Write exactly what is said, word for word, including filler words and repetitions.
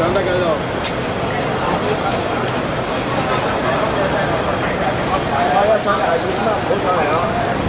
羊大概肉。他要上来，你上头上来啊！